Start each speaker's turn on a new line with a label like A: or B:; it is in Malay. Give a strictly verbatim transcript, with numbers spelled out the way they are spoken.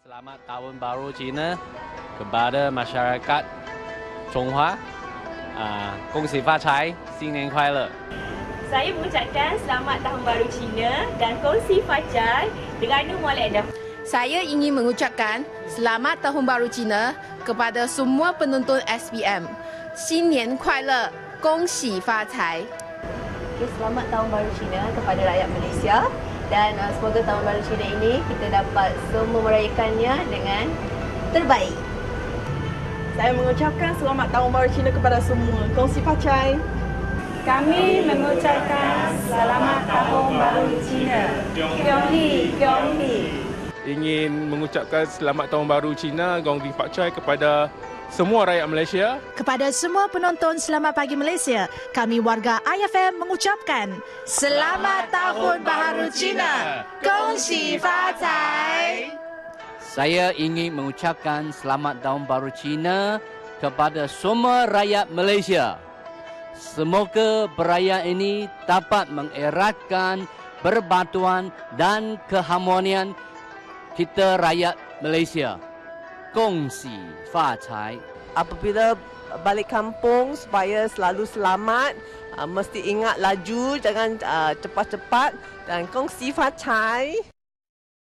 A: Selamat Tahun Baru Cina kepada masyarakat Chonghua. Uh, 恭喜发财，新年快乐。
B: Saya mengucapkan Selamat Tahun Baru Cina dan kongsi fajar Terengganu Molek.
C: Saya ingin mengucapkan Selamat Tahun Baru Cina kepada semua penonton S P M. 新年快乐，恭喜发财。
B: Okay, Selamat Tahun Baru Cina kepada rakyat Malaysia dan uh, semoga Tahun Baru Cina ini kita dapat semua merayakannya dengan terbaik.
D: Saya mengucapkan Selamat Tahun Baru Cina kepada semua. Kongsi Pacai.
E: Kami mengucapkan Selamat Tahun Baru Cina. Kiong Li, Kiong Li.
F: Ingin mengucapkan Selamat Tahun Baru Cina, Gong Li Pak Chai kepada semua rakyat Malaysia.
G: Kepada semua penonton Selamat Pagi Malaysia, kami warga I F M mengucapkan Selamat Tahun Baru Cina. Kongsi Fa Cai.
H: Saya ingin mengucapkan Selamat Tahun Baru Cina kepada semua rakyat Malaysia. Semoga perayaan ini dapat mengeratkan perbatuan dan keharmonian kita rakyat Malaysia. Kongsi Fa Cai.
D: Apabila balik kampung supaya selalu selamat, uh, mesti ingat laju, jangan uh, cepat-cepat dan kongsi Fa Cai.